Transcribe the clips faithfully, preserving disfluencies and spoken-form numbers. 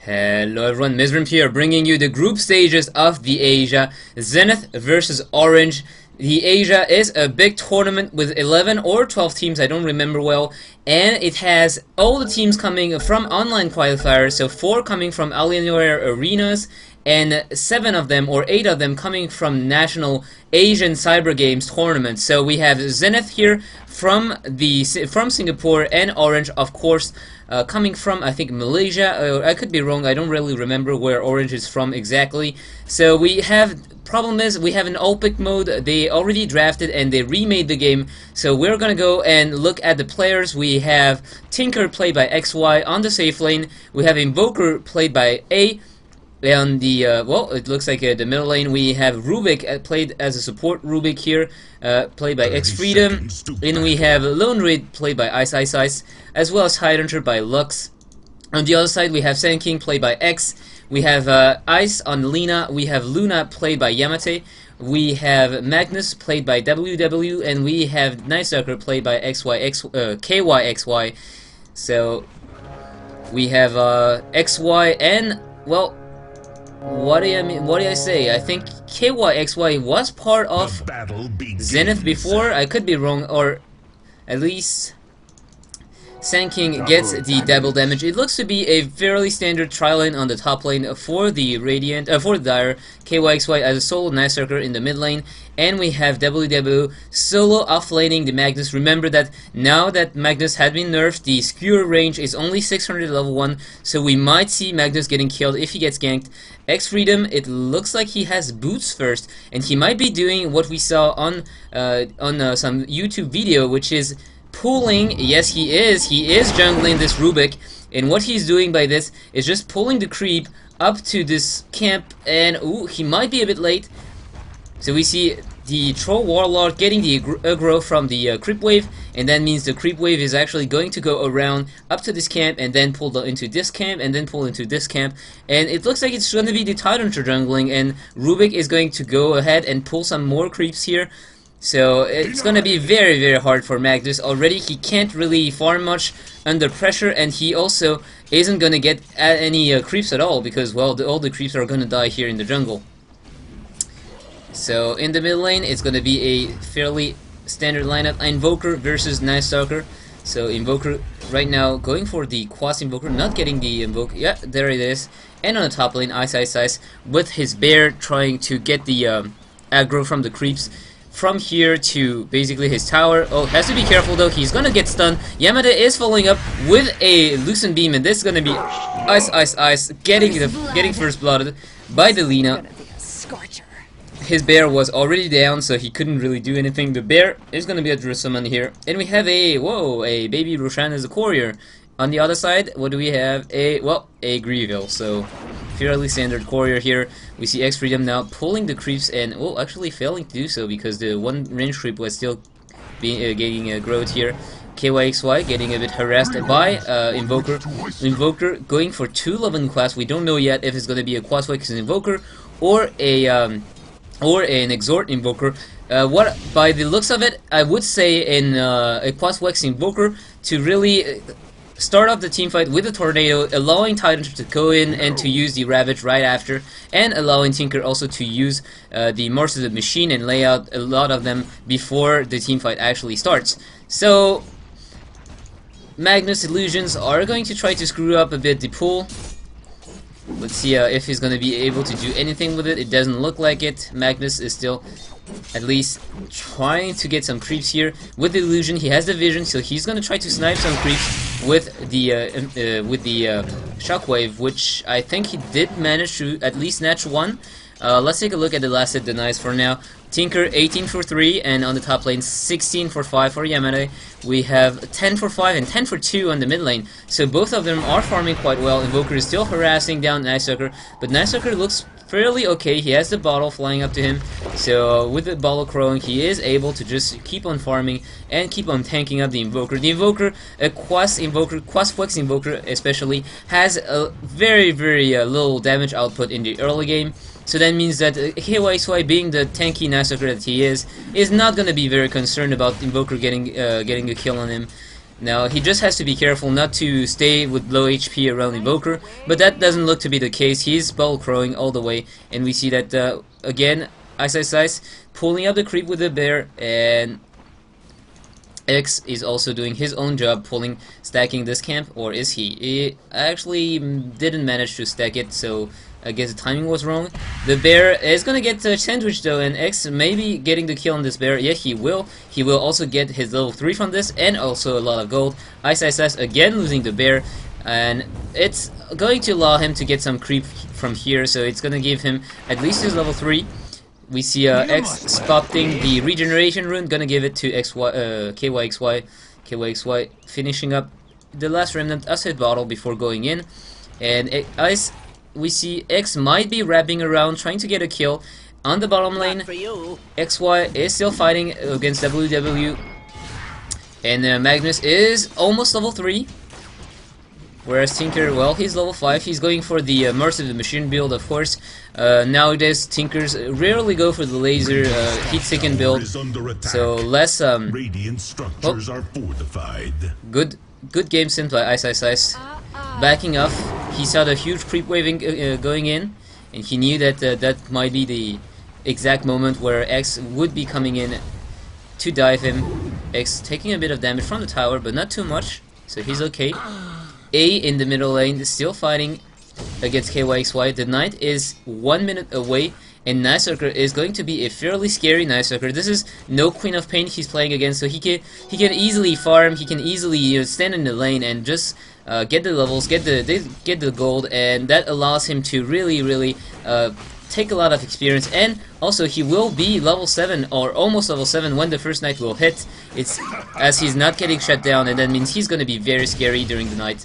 Hello everyone, Myzzrym here, bringing you the group stages of the Asia. Zenith versus Orange. The Asia is a big tournament with eleven or twelve teams, I don't remember well, and it has all the teams coming from online qualifiers, so four coming from Alienware Arenas, and seven of them, or eight of them, coming from National Asian Cyber Games tournament. So we have Zenith here from the from Singapore, and Orange, of course, uh, coming from, I think, Malaysia. Uh, I could be wrong, I don't really remember where Orange is from exactly. So we have, problem is, we have an all-pick mode. They already drafted and they remade the game. So we're gonna go and look at the players. We have Tinker played by X Y on the safe lane. We have Invoker played by A. On the, uh, well, it looks like uh, the middle lane, we have Rubik uh, played as a support. Rubik here, uh, played by X Freedom. And we have Lone Raid played by Ice Ice Ice, as well as Tidehunter by Lux. On the other side, we have Sand King played by X. We have uh, Ice on Lina. We have Luna played by Yamate. We have Magnus played by W W. And we have Night Sucker played by X Y X, uh, K Y X Y. So, we have uh, X Y and, well, What do I mean? What do I say? I think K Y X Y was part of Zenith before. I could be wrong, or at least Sand King gets the double damage. It looks to be a fairly standard tri lane on the top lane for the Radiant, uh, for the Dire. K Y X Y as a solo Night Sucker in the mid lane, and we have W W solo offlaning the Magnus. Remember that now that Magnus had been nerfed, the skewer range is only six hundred level one, so we might see Magnus getting killed if he gets ganked. X Freedom, it looks like he has boots first, and he might be doing what we saw on uh, on uh, some YouTube video, which is pulling. Yes, he is. He is jungling this Rubik, and what he's doing by this is just pulling the creep up to this camp, and ooh, he might be a bit late. So we see the Troll Warlord getting the aggro from the uh, creep wave, and that means the creep wave is actually going to go around up to this camp, and then pull into this camp, and then pull into this camp, and it looks like it's going to be the Tidehunter jungling, and Rubik is going to go ahead and pull some more creeps here. So it's going to be very, very hard for Magnus. Already he can't really farm much under pressure, and he also isn't going to get any uh, creeps at all, because, well, the, all the creeps are going to die here in the jungle. So in the mid lane, it's going to be a fairly standard lineup. Invoker versus Night Stalker. So Invoker right now going for the Quas Invoker, not getting the Invoker. Yeah, there it is. And on the top lane, Ice Ice Ice with his bear trying to get the um, aggro from the creeps from here to basically his tower. Oh, has to be careful though, he's gonna get stunned. Yamada is following up with a Lucent Beam, and this is gonna be Ice Ice Ice getting the getting first blooded by the Lina. His bear was already down, so he couldn't really do anything. The bear is gonna be a Drusummon here, and we have a whoa, a baby Roshan as a courier. On the other side, what do we have? A well, a Grieville. So fairly standard courier here. We see X Freedom now pulling the creeps, and oh, actually failing to do so because the one range creep was still being uh, getting uh, growth here. K Y X Y getting a bit harassed by uh, Invoker. Invoker going for two eleven class. We don't know yet if it's gonna be a Quas Wax Invoker or a um, or an Exhort Invoker. Uh, what, by the looks of it, I would say in uh, a Quas Wax Invoker to really start off the teamfight with a Tornado, allowing Tidehunter to go in and to use the Ravage right after, and allowing Tinker also to use uh, the Marks of the Machine and lay out a lot of them before the teamfight actually starts. So Magnus Illusions are going to try to screw up a bit the pool. Let's see uh, if he's going to be able to do anything with it. It doesn't look like it. Magnus is still at least trying to get some creeps here with the illusion. He has the vision, so he's going to try to snipe some creeps with the uh, uh, with the uh, shockwave, which I think he did manage to at least snatch one. Uh, let's take a look at the last hit denies for now. Tinker eighteen for three, and on the top lane sixteen for five for Yamada. We have ten for five and ten for two on the mid lane, so both of them are farming quite well. Invoker is still harassing down Night Sucker, but Night Sucker looks fairly okay. He has the bottle flying up to him, so with the bottle crowing, he is able to just keep on farming and keep on tanking up the Invoker. The Invoker, a Quas Invoker, Quas Flex Invoker especially, has a very, very uh, little damage output in the early game. So that means that uh, K Y X Y, being the tanky Night Sucker that he is, is not going to be very concerned about Invoker getting uh, getting a kill on him. Now he just has to be careful not to stay with low H P around Invoker, but that doesn't look to be the case. He's ball crowing all the way, and we see that uh, again, Ice Ice Ice pulling up the creep with the bear, and X is also doing his own job pulling, stacking this camp, or is he? He actually didn't manage to stack it, so I guess the timing was wrong. The bear is gonna get uh, sandwiched though, and X maybe getting the kill on this bear. Yeah, he will. He will also get his level three from this, and also a lot of gold. Ice Ice Ice again losing the bear, and it's going to allow him to get some creep from here, so it's gonna give him at least his level three. We see uh, X spotting the regeneration rune, gonna give it to X Y, uh, K Y X Y, K Y X Y, finishing up the last remnant acid bottle before going in, and it, Ice. We see X might be wrapping around trying to get a kill on the bottom lane. X Y is still fighting against W W, and uh, Magnus is almost level three, whereas Tinker, well, he's level five. He's going for the uh, Mercy of the Machine build, of course. Uh, nowadays Tinkers rarely go for the laser uh, heat seeking build, so less um, oh, good good game sent by Ice Ice Ice. Backing off, he saw the huge creep waving uh, going in, and he knew that uh, that might be the exact moment where X would be coming in to dive him. X taking a bit of damage from the tower, but not too much, so he's okay. A in the middle lane, still fighting against K Y X Y. The Knight is one minute away, and Nightsucker is going to be a fairly scary Nightsucker. This is no Queen of Pain he's playing against, so he can he can easily farm. He can easily, you know, stand in the lane and just uh, get the levels, get the they get the gold, and that allows him to really, really uh, take a lot of experience. And also, he will be level seven or almost level seven when the first night will hit. It's as he's not getting shut down, and that means he's going to be very scary during the night.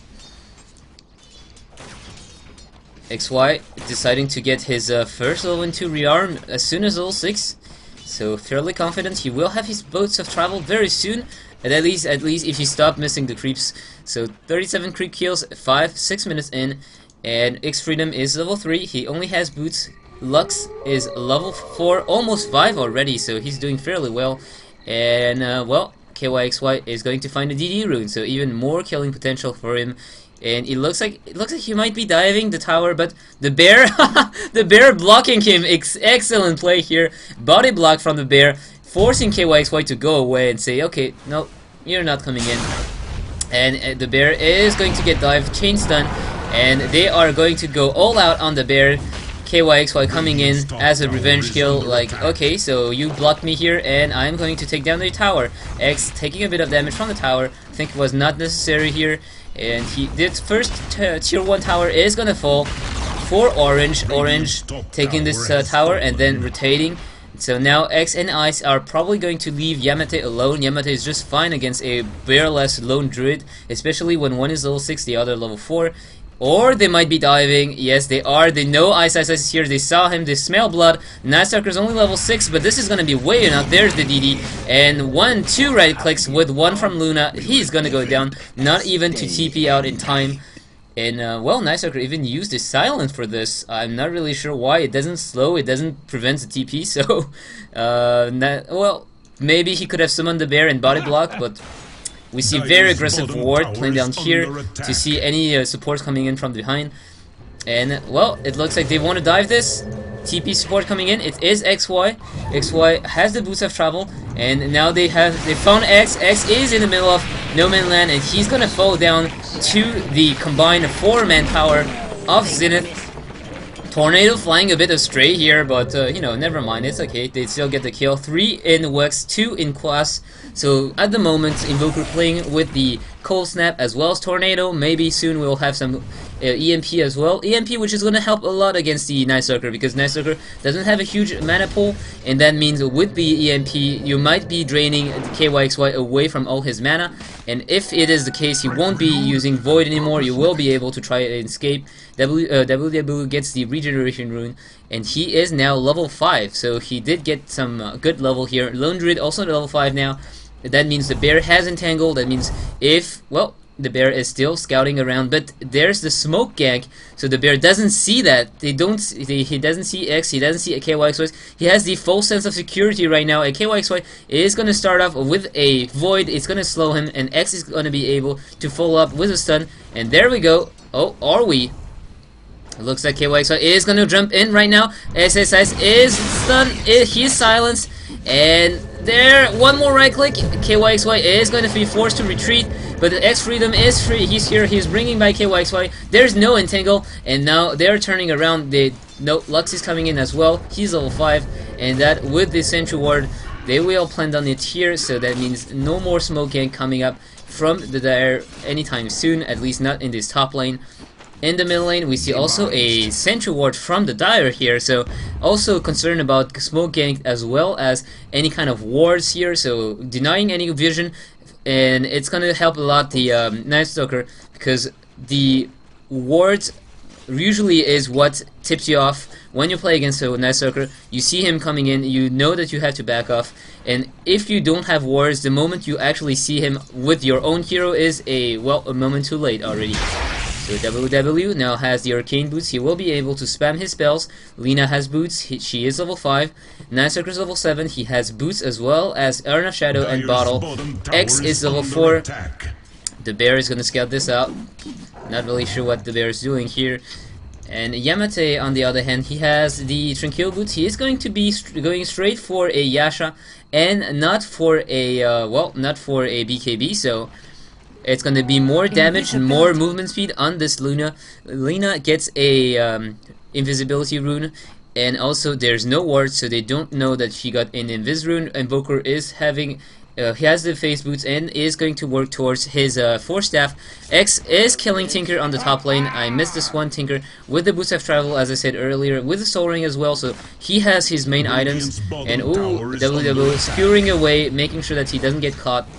X Y deciding to get his uh, first level two rearm as soon as level six, so fairly confident he will have his boats of travel very soon, and at least at least if he stop missing the creeps. So thirty-seven creep kills, five six minutes in, and X Freedom is level three. He only has boots. Lux is level four, almost five already, so he's doing fairly well. And uh, well, K Y X Y is going to find a D D rune, so even more killing potential for him. And it looks like it looks like he might be diving the tower, but the bear, the bear blocking him. Ex excellent play here, body block from the bear, forcing K Y X Y to go away and say, okay, no, you're not coming in. And uh, the bear is going to get dive, chain stun, and they are going to go all out on the bear. K Y X Y coming in as a revenge kill, like, okay, so you blocked me here and I'm going to take down the tower. X taking a bit of damage from the tower, I think it was not necessary here. And he did first tier one tower is gonna fall for Orange. Orange taking this uh, tower and then rotating. So now X and Ice are probably going to leave Yamate alone. Yamate is just fine against a bearless lone druid, especially when one is level six, the other level four. Or they might be diving. Yes, they are. They know Ice Ice Ice is here. They saw him. They smell blood. Nightsucker's only level six, but this is going to be way enough. There's the D D. And one, two right clicks with one from Luna. He's going to go down. Not even to T P out in time. And, uh, well, Nightsucker even used his silence for this. I'm not really sure why. It doesn't slow. It doesn't prevent the T P. So, uh, not, well, maybe he could have summoned the bear and body block, but... We see very aggressive ward playing down here to see any uh, supports coming in from behind. And, well, it looks like they want to dive this. T P support coming in. It is X Y. X Y has the boots of travel. And now they have they found X. X is in the middle of no man land, and he's going to fall down to the combined four-man power of Zenith. Tornado flying a bit astray here, but uh, you know, never mind, it's okay. They still get the kill. Three in Wex, two in Class. So at the moment, Invoker playing with the Cold Snap as well as Tornado. Maybe soon we'll have some uh, E M P as well. E M P, which is going to help a lot against the Nightsucker, because Nightsucker doesn't have a huge mana pool, and that means with the E M P, you might be draining K Y X Y away from all his mana. And if it is the case, he won't be using Void anymore. You will be able to try and escape. W, uh, W W gets the regeneration rune, and he is now level five. So he did get some uh, good level here. Lone Druid also level five now. That means the bear has entangled. That means if, well, the bear is still scouting around, but there's the smoke gank, so the bear doesn't see that. They don't. They, he doesn't see X. He doesn't see a K Y X Y. He has the full sense of security right now. A K Y X Y is going to start off with a void. It's going to slow him, and X is going to be able to follow up with a stun. And there we go. Oh, are we? It looks like K Y X Y is going to jump in right now. S S S is stunned. He's silenced, and there, one more right click. K Y X Y is going to be forced to retreat, but the X Freedom is free. He's here. He's bringing by K Y X Y. There's no entangle, and now they're turning around. They no Lux is coming in as well. He's level five, and that with the Sentry Ward, they will plan on it here. So that means no more smoke gang coming up from the Dire anytime soon. At least not in this top lane. In the middle lane, we see also a Sentry Ward from the Dire here, so also concerned about smoke gang as well as any kind of wards here, so denying any vision, and it's gonna help a lot the um, Night Stalker, because the wards usually is what tips you off when you play against a Night Stalker. You see him coming in, you know that you have to back off, and if you don't have wards, the moment you actually see him with your own hero is a, well, a moment too late already. So W W now has the arcane boots. He will be able to spam his spells. Lina has boots. He, she is level five. Night Stalker is level seven. He has boots as well as Urn of Shadow and Bottle. X is level four. The bear is going to scout this out. Not really sure what the bear is doing here. And Yamate, on the other hand, he has the Tranquil boots. He is going to be st going straight for a Yasha and not for a uh, well, not for a B K B. So it's going to be more damage and more movement speed on this Luna. Lina gets a um, invisibility rune, and also there's no ward, so they don't know that she got an invis rune. Invoker is having, uh, he has the face boots and is going to work towards his uh, force staff. X is killing Tinker on the top lane. I missed this one. Tinker with the boots of travel, as I said earlier, with the soul ring as well, so he has his main items. And ooh, W W skewering away, making sure that he doesn't get caught.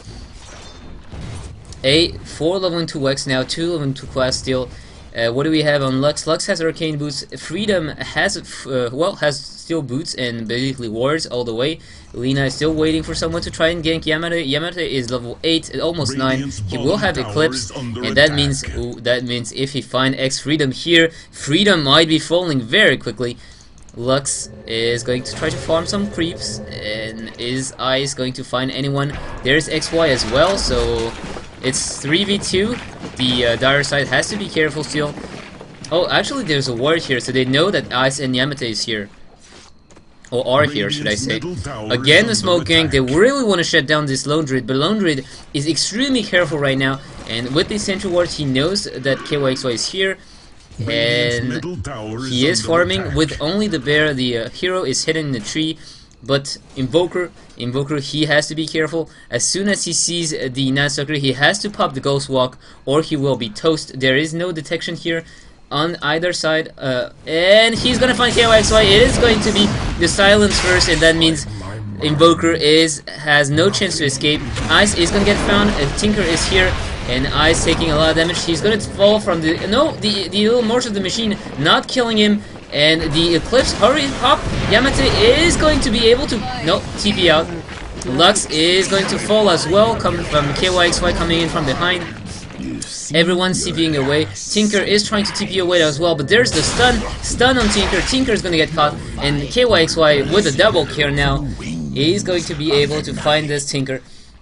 A four level two X now, two level two class still. Uh, what do we have on Lux? Lux has arcane boots. Freedom has uh, well has still boots and basically wards all the way. Lina is still waiting for someone to try and gank Yamate. Yamate is level eight, almost nine. He will have Eclipse, and that means ooh, that means if he find X Freedom here, Freedom might be falling very quickly. Lux is going to try to farm some creeps, and is Ice going to find anyone? There's X Y as well, so it's three v two. The uh, Dire side has to be careful still. Oh, actually there's a ward here, so they know that Ice and Yamate is here. Or are here, should I say. Again, the smoke gang, they really want to shut down this Lone Druid, but Lone Druid is extremely careful right now, and with the Sentry Ward, he knows that K Y X Y is here, and he is farming with only the bear. The uh, hero is hidden in the tree, but Invoker, Invoker, he has to be careful. As soon as he sees the Night Stalker, he has to pop the Ghost Walk, or he will be toast. There is no detection here on either side, uh, and he's gonna find K Y X Y. It is going to be the silence first, and that means Invoker is has no chance to escape. Ice is gonna get found, and Tinker is here, and Ice taking a lot of damage. He's gonna fall from the no the the little Morse of the Machine not killing him, and the Eclipse. Hurry up! Yamate is going to be able to no T P out. Lux is going to fall as well, coming from K Y X Y coming in from behind. Everyone's TPing away. Tinker is trying to T P away as well, but there's the stun. Stun on Tinker. Tinker is going to get caught, and K Y X Y with a double kill now is going to be able to find this Tinker.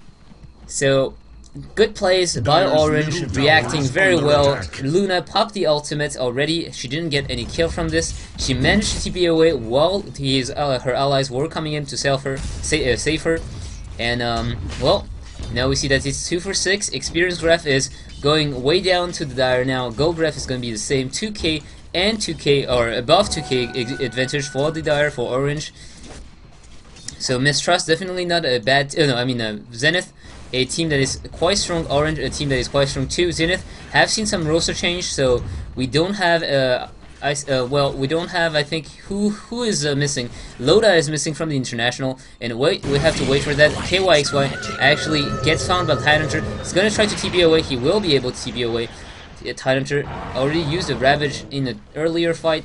So, good plays by Orange, reacting very well. Luna popped the ultimate already. She didn't get any kill from this. She managed to T P away while his, uh, her allies were coming in to save her. Sa uh, save her. And, um, well, now we see that it's two for six. Experience graph is going way down to the Dire now. Gold graph is going to be the same, two K and two K, or above two K advantage for the Dire, for Orange. So Mistrust, definitely not a bad, uh, no, I mean uh, Zenith, a team that is quite strong. Orange, a team that is quite strong too. Zenith have seen some roster change, so we don't have uh, I, uh, well, we don't have, I think, who who is uh, missing? Loda is missing from the International, and wait, we have to wait for that. K Y X Y actually gets found by Tidehunter. He's gonna try to T P away. He will be able to T P away. Tidehunter already used a Ravage in an earlier fight.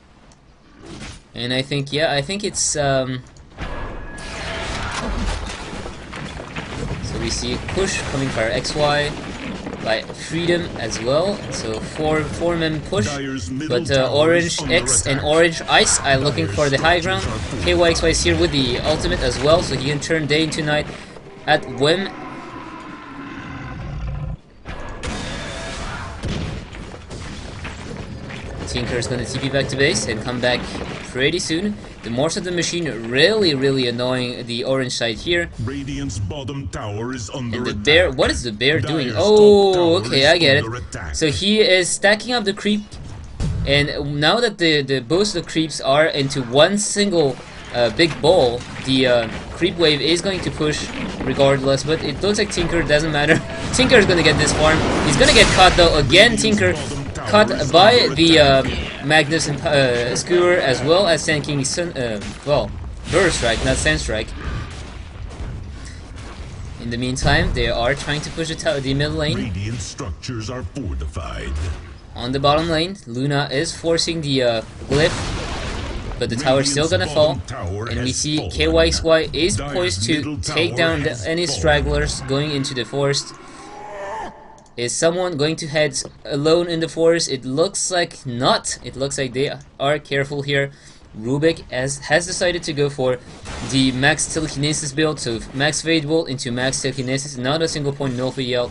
And I think, yeah, I think it's, um... we see push coming for X Y by Freedom as well. So four four men push, but uh, Orange X and Orange Ice are looking for the high ground. K Y X Y is here with the ultimate as well, so he can turn day into night at whim. Tinker is going to T P back to base and come back pretty soon. The Morse of the Machine really, really annoying the orange side here. Radiant's bottom tower is under and the attack. bear, what is the bear doing? Dire's Oh, top okay, tower I get is under it. attack. So he is stacking up the creep, and now that the, the both the creeps are into one single uh, big ball, the uh, creep wave is going to push regardless, but it looks like Tinker doesn't matter. Tinker is going to get this farm. He's going to get caught though. Again, Tinker caught by the uh, Magnus and uh, Skewer, as well as tanking Sun, uh, well, Burst Strike, not Sand Strike. In the meantime, they are trying to push the, the middle lane. Radiant structures are fortified. On the bottom lane, Luna is forcing the uh, glyph, but the tower's still gonna fall. And we see K Y X Y is poised to take down the, any stragglers going into the forest. Is someone going to head alone in the forest? It looks like not. It looks like they are careful here. Rubik has, has decided to go for the max telekinesis build, so max Fade Bolt into max telekinesis, not a single point null for Yelp.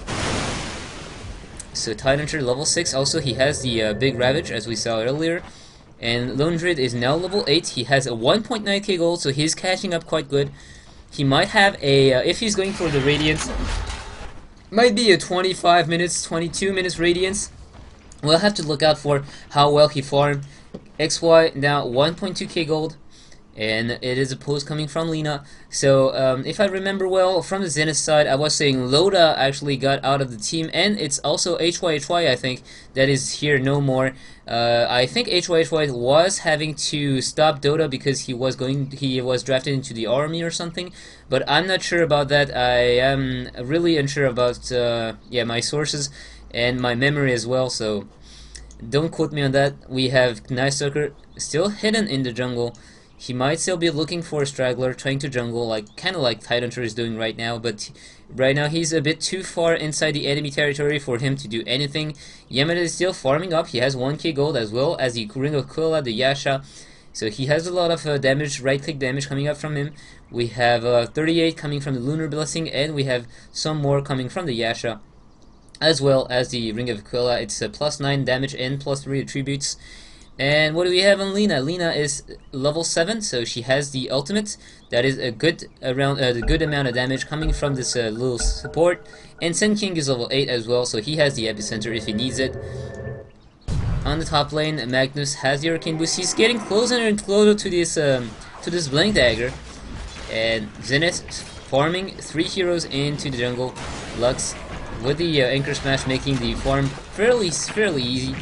So Tidehunter level six, also he has the uh, big Ravage as we saw earlier. And Lone Druid is now level eight, he has a one point nine K gold, so he's catching up quite good. He might have a, uh, if he's going for the Radiance, might be a twenty-five minutes, twenty-two minutes Radiance. We'll have to look out for how well he farmed. X Y now one point two K gold, and it is a post coming from Lina. So um, if I remember well, from the Zenith side, I was saying Loda actually got out of the team, and it's also H Y H Y, I think, that is here no more. Uh, I think H Y H Y was having to stop Dota because he was going, he was drafted into the army or something, but I'm not sure about that. I am really unsure about uh, yeah, my sources and my memory as well. So don't quote me on that. We have Night Stalker still hidden in the jungle. He might still be looking for a straggler, trying to jungle, like kind of like Tidehunter is doing right now, but right now he's a bit too far inside the enemy territory for him to do anything. Yamada is still farming up. He has one K gold as well as the Ring of Kula, the Yasha. So he has a lot of uh, damage, right-click damage coming up from him. We have uh, thirty-eight coming from the Lunar Blessing, and we have some more coming from the Yasha, as well as the Ring of Aquila. It's a plus nine damage and plus three attributes. And what do we have on Lina? Lina is level seven, so she has the ultimate. That is a good around a uh, good amount of damage coming from this uh, little support. And Sen King is level eight as well, so he has the epicenter if he needs it. On the top lane, Magnus has the Arcane Boost. He's getting closer and closer to this um, to this Blank Dagger. And Zenith farming three heroes into the jungle. Lux with the uh, Anchor Smash making the farm fairly fairly easy.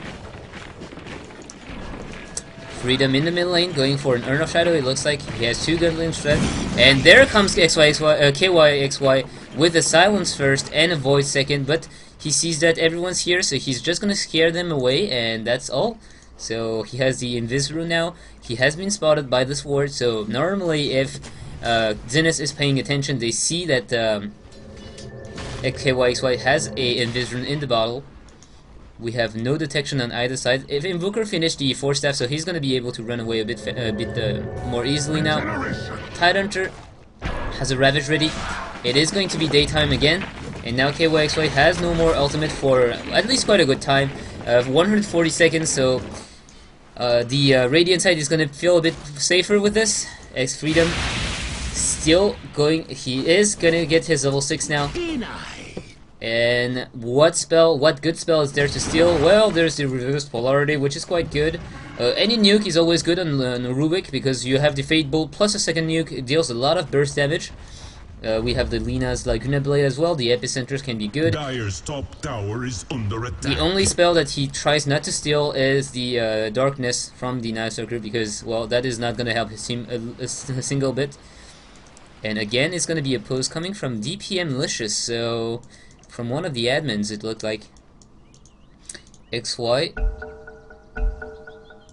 Freedom in the mid lane, going for an Urn of Shadow. It looks like he has two Gunlink threat. And there comes X Y X Y, uh, K Y X Y with a Silence first and a Void second, but he sees that everyone's here, so he's just gonna scare them away, and that's all. So he has the Myzzrym now. He has been spotted by this ward, so normally if uh, Zenith is paying attention, they see that um, K Y X Y has a Myzzrym in the bottle. We have no detection on either side. If Invoker finished the Force Staff, so he's going to be able to run away a bit a bit uh, more easily now. Tidehunter has a Ravage ready. It is going to be daytime again. And now K Y X Y has no more ultimate for at least quite a good time. Uh, one hundred forty seconds, so uh, the uh, Radiant side is going to feel a bit safer with this. X Freedom still going. He is going to get his level six now. And what spell, what good spell is there to steal? Well, there's the Reversed Polarity, which is quite good. Uh, any nuke is always good on, on Rubik, because you have the Fade Bolt plus a second nuke. It deals a lot of burst damage. Uh, we have the Lina's Laguna Blade as well. The epicenters can be good. Dire's top tower is under attack. The only spell that he tries not to steal is the uh, Darkness from the Night Stalker, because, well, that is not going to help his team a, a, a single bit. And again, it's going to be a post coming from D P M Malicious, so from one of the admins it looked like. X Y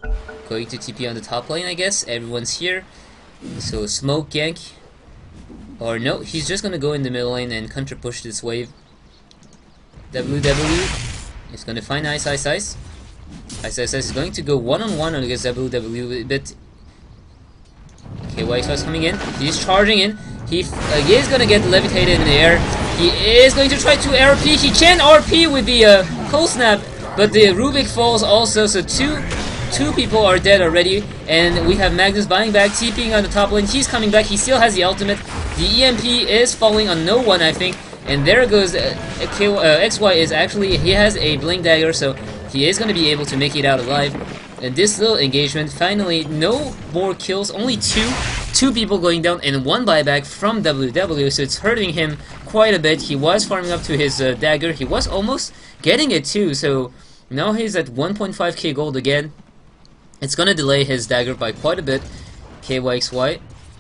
going to T P on the top lane, I guess. Everyone's here, so smoke gank. Or no, he's just gonna go in the middle lane and counter push this wave. W W is gonna find Ice Ice Ice. Ice Ice Ice is going to go one on one against W W, but K Y X Y is coming in. He's charging in. He, uh, he is gonna get levitated in the air. He is going to try to R P. He can R P with the uh, cold snap, but the Rubik falls also. So two two people are dead already, and we have Magnus buying back, TPing on the top lane. He's coming back. He still has the ultimate. The E M P is falling on no one, I think. And there goes uh, K uh, X Y is actually, he has a blink dagger, so he is going to be able to make it out alive. And this little engagement, finally, no more kills, only two, two people going down, and one buyback from W W, so it's hurting him quite a bit. He was farming up to his uh, dagger, he was almost getting it too, so now he's at one point five K gold again. It's going to delay his dagger by quite a bit. K Y X Y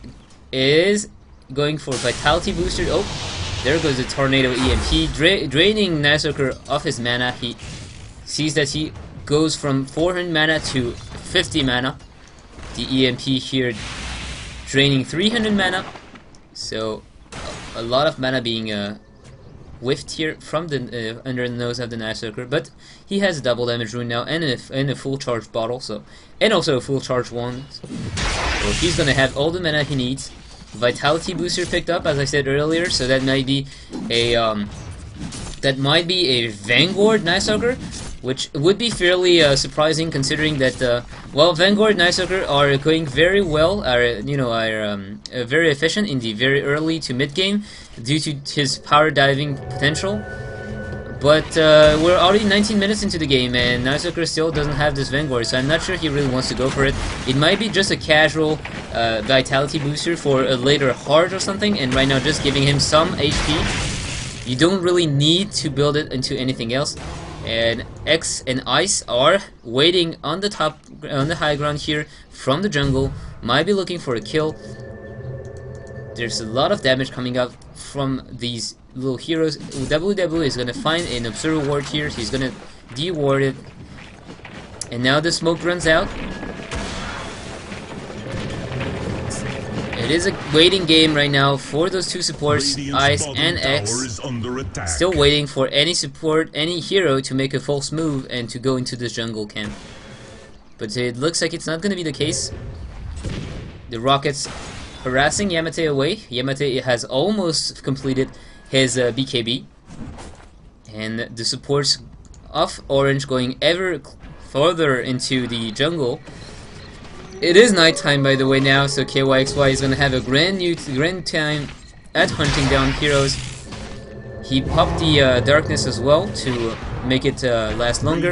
is going for Vitality Booster. Oh, there goes the Tornado E M P, dra draining Nightsucker of his mana. He sees that he goes from four hundred mana to fifty mana. The E M P here draining three hundred mana. So a lot of mana being uh, whiffed here from the uh, under the nose of the Nightsucker. But he has a double damage rune now and a, and a full charge bottle. So and also a full charge wand. So he's gonna have all the mana he needs. Vitality booster picked up, as I said earlier, so that might be a um, that might be a Vanguard Nightsucker, which would be fairly uh, surprising considering that uh, well, Vanguard Nightsucker are going very well, are you know are um, uh, very efficient in the very early to mid game due to his power diving potential. But uh, we're already nineteen minutes into the game, and Nightsucker still doesn't have this Vanguard, so I'm not sure he really wants to go for it. It might be just a casual uh, Vitality booster for a later hard or something, and right now just giving him some H P. You don't really need to build it into anything else. And X and Ice are waiting on the top, on the high ground here from the jungle. Might be looking for a kill. There's a lot of damage coming up from these little heroes. W W is gonna find an Observer Ward here. He's gonna de-ward it. And now the smoke runs out. It is a waiting game right now for those two supports, Ice and X. Still waiting for any support, any hero to make a false move and to go into this jungle camp. But it looks like it's not gonna be the case. The Rockets harassing Yamate away. Yamate has almost completed his uh, B K B, and the supports of Orange going ever further into the jungle. It is nighttime, by the way, now, so K Y X Y is gonna have a grand new grand time at hunting down heroes. He popped the uh, darkness as well to make it uh, last longer.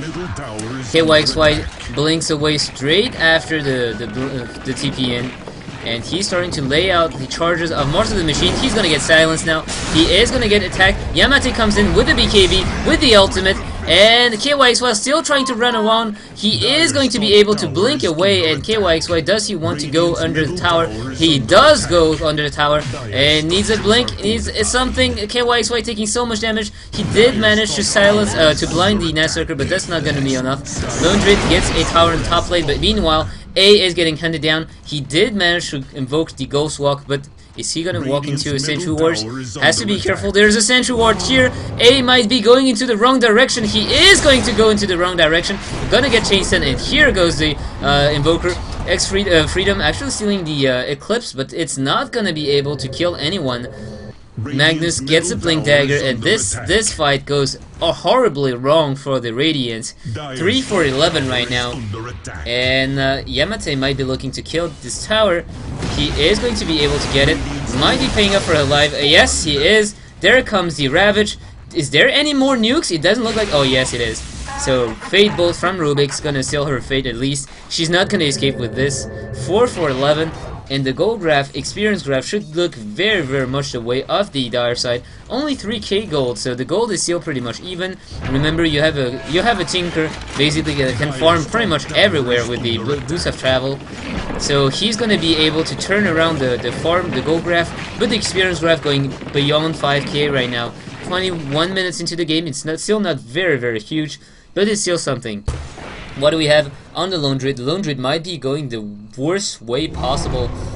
K Y X Y blinks away straight after the the, uh, the T P in. And he's starting to lay out the charges of most of the machine. He's gonna get silenced now. He is gonna get attacked. Yamate comes in with the B K B, with the ultimate, and K Y X Y still trying to run around. He is going to be able to blink away, and K Y X Y, does he want to go under the tower? He does go under the tower, and needs a blink, needs something. K Y X Y taking so much damage. He did manage to silence, uh, to blind the Nightsucker, but that's not gonna be enough. Lone Druid gets a tower in the top lane, but meanwhile, A is getting hunted down. He did manage to invoke the Ghost Walk, but is he gonna walk into a Sentry Ward? Has to be careful. There's a Sentry Ward here. A might be going into the wrong direction. He is going to go into the wrong direction. Gonna get chased in, and here goes the uh, Invoker. X -Freed uh, Freedom actually stealing the uh, Eclipse, but it's not gonna be able to kill anyone. Magnus gets a blink dagger, and this this fight goes uh, horribly wrong for the Radiant. three for eleven right now, and uh, Yamate might be looking to kill this tower. He is going to be able to get it. Might be paying up for her life. Uh, yes, he is. There comes the Ravage. Is there any more nukes? It doesn't look like. Oh, yes, it is. So Fate Bolt from Rubik's gonna seal her fate at least. She's not gonna escape with this. four for eleven. And the gold graph, experience graph, should look very, very much the way of the dire side. Only three K gold, so the gold is still pretty much even. Remember, you have a you have a Tinker, basically that can farm pretty much everywhere with the boost of travel. So he's gonna be able to turn around the the farm, the gold graph, but the experience graph going beyond five K right now. twenty-one minutes into the game, it's not still not very, very huge, but it's still something. What do we have on the Lone Druid? The Lone Druid might be going the worst way possible.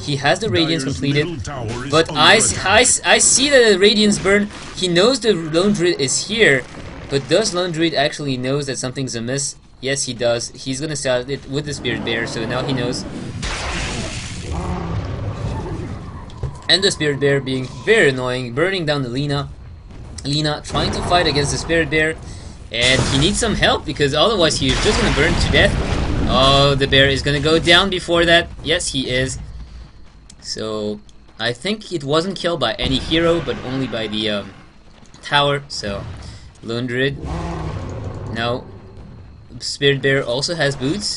He has the Radiance Dire's completed, middle tower is but under I, attack. I, I see that the Radiance burn. He knows the Lone Druid is here, but does Lone Druid actually knows that something's amiss? Yes, he does. He's gonna start it with the Spirit Bear, so now he knows. And the Spirit Bear being very annoying, burning down the Lina. Lina trying to fight against the Spirit Bear, and he needs some help because otherwise he's just gonna burn to death. Oh, the bear is gonna go down before that. Yes, he is. So I think it wasn't killed by any hero, but only by the um, tower. So Lone Druid. Now Spirit Bear also has boots.